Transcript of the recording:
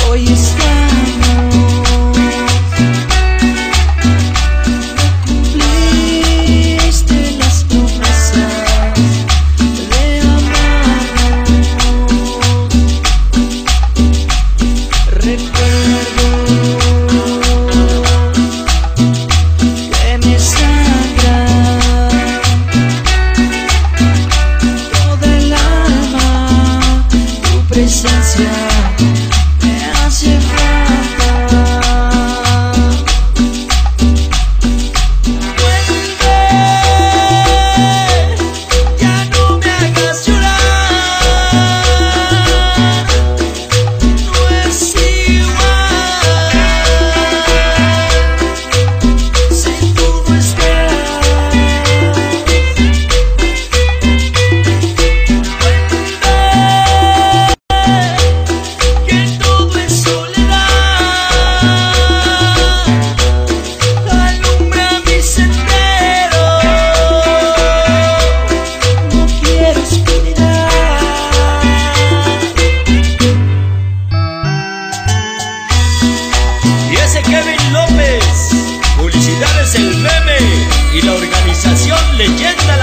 Hoy estamos, cumpliste las promesas de amarnos. Recuerdo que me sangra todo el alma, tu presencia me hace falta. Vuelve, ya no me hagas llorar, no es igual si tú no estás. Vuelve, que todo es soledad, alumbra mi sendero, no quiero oscuridad. Y ese Kevin López, publicidades El Meme y la organización Leyenda